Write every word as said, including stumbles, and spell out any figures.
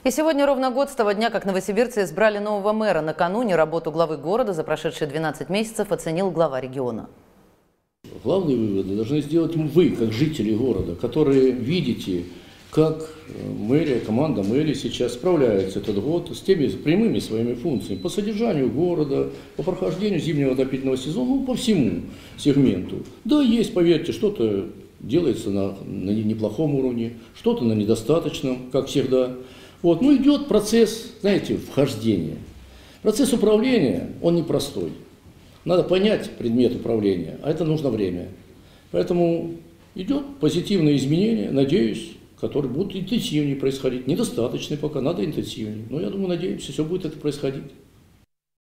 И сегодня ровно год с того дня, как новосибирцы избрали нового мэра. Накануне работу главы города за прошедшие двенадцать месяцев оценил глава региона. Главные выводы должны сделать вы, как жители города, которые видите, как мэрия, команда мэрии сейчас справляется этот год с теми прямыми своими функциями по содержанию города, по прохождению зимнего отопительного сезона, ну, по всему сегменту. Да, есть, поверьте, что-то делается на, на неплохом уровне, что-то на недостаточном, как всегда. Вот. Ну, идет процесс, знаете, вхождения. Процесс управления, он непростой. Надо понять предмет управления, а это нужно время. Поэтому идет позитивное изменение, надеюсь, которые будут интенсивнее происходить. Недостаточные пока, надо интенсивнее. Но я думаю, надеемся, все будет это происходить.